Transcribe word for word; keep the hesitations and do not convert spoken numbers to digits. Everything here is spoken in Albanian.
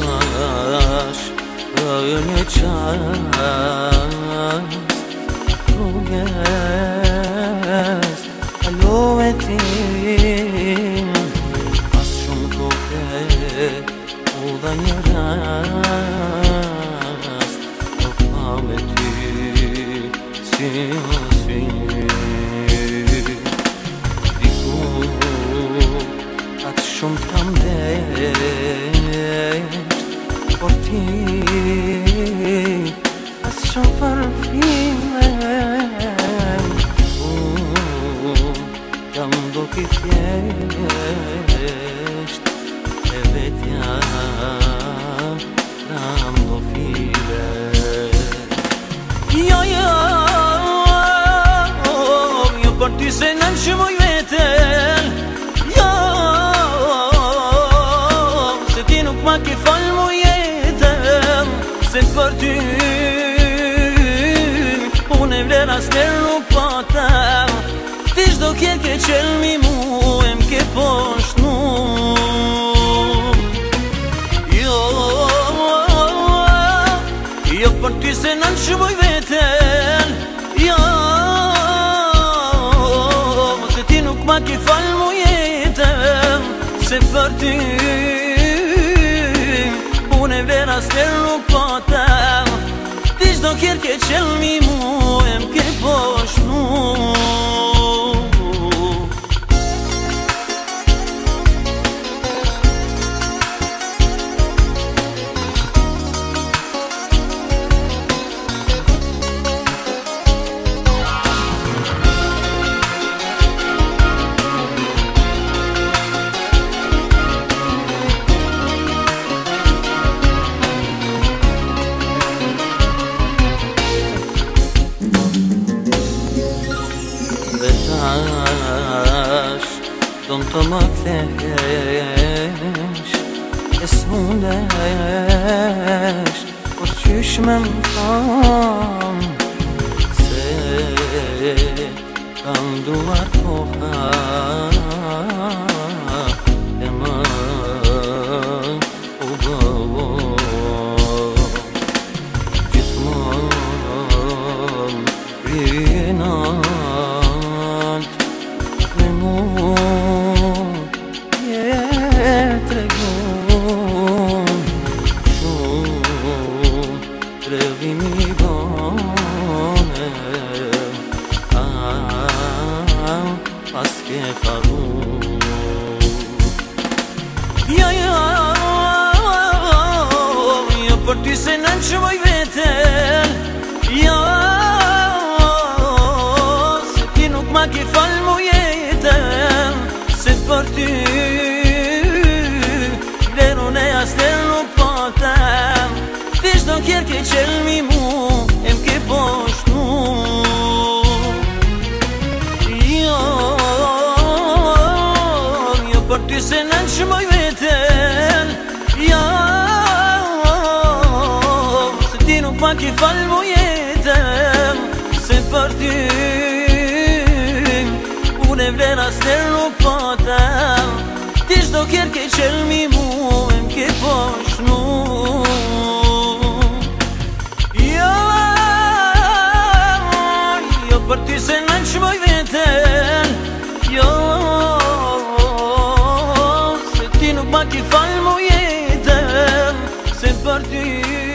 tash Rojë një qast Rruges Kalove ti Pas shumë kote U dha një rast O pa me ty Si o si Atë shumë t'kam desht Por ti As shumë përfime Kam do ki thjesht E vetja Kam do file Jo, jo Jo për ty se nën që moj veten Ma ke falë mu jetëm Se për ty Unë e vler as nërë nuk patëm Ti shdo kjerë ke qelmi mu E m'ke poshnu Jo Jo për ty se nën që moj veten Jo Se ti nuk ma ke falë mu jetëm Se për ty Unë e vler as nërë nuk patëm Ti shdo kjerë ke qelmi mu E m'ke poshnu Dom të më kthesh E s'mundesh Por qysh me më thon Se Kam duar koha E më U bëvo Gjithmon Rinat Me mu Trevimi bone Pas ke faru Jo, jo Jo për ty se nën që moj veten Jo Se ti nuk ma ke falë mu jetën Se për ty Vlerun e as nërë nuk patëm Ti shdo kjerë ke qelmi mu E m'ke poshnu Jo Jo për ty se nën që moj veten Jo Se ti nuk ma ke falë mu jetëm Se për ty Unë e vler as nërë nuk patëm Ti shdo kjerë ke qelmi mu E m'ke poshnu Për ty se nën që moj veten Jo Se ti nuk ma ki falë mu jetën Se për ty